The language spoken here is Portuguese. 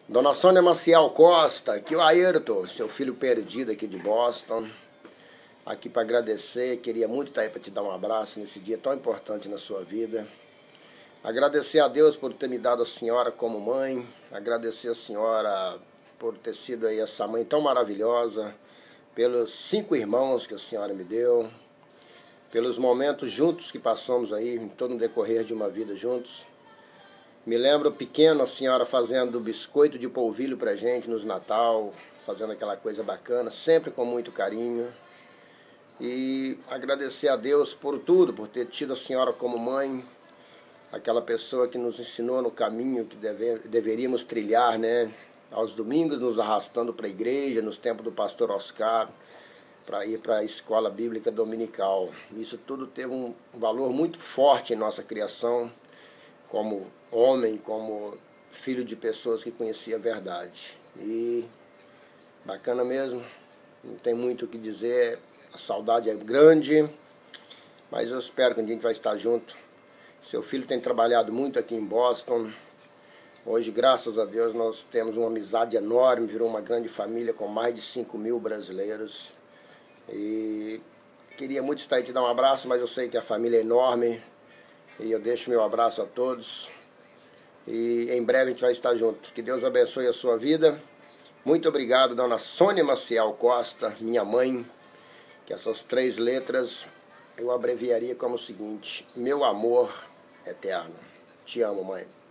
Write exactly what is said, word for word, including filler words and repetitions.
Dona Sônia Maciel Costa, aqui o Ayrton, seu filho perdido aqui de Boston. Aqui para agradecer, queria muito estar aí para te dar um abraço nesse dia tão importante na sua vida. Agradecer a Deus por ter me dado a senhora como mãe. Agradecer a senhora por ter sido aí essa mãe tão maravilhosa. Pelos cinco irmãos que a senhora me deu. Pelos momentos juntos que passamos aí, em todo o decorrer de uma vida juntos. Me lembro pequeno a senhora fazendo biscoito de polvilho pra gente nos Natal, fazendo aquela coisa bacana, sempre com muito carinho. E agradecer a Deus por tudo, por ter tido a senhora como mãe, aquela pessoa que nos ensinou no caminho que deve, deveríamos trilhar, né? Aos domingos nos arrastando para a igreja, nos tempos do pastor Oscar, para ir para a escola bíblica dominical. Isso tudo teve um valor muito forte em nossa criação, como homem, como filho de pessoas que conhecia a verdade. E bacana mesmo, não tem muito o que dizer, a saudade é grande, mas eu espero que a gente vai estar junto. Seu filho tem trabalhado muito aqui em Boston. Hoje, graças a Deus, nós temos uma amizade enorme, virou uma grande família com mais de cinco mil brasileiros. E queria muito estar aí te dar um abraço, mas eu sei que a família é enorme. E eu deixo meu abraço a todos. E em breve a gente vai estar junto. Que Deus abençoe a sua vida. Muito obrigado, Dona Sônia Maciel Costa, minha mãe. Que essas três letras eu abreviaria como o seguinte: meu amor eterno. Te amo, mãe.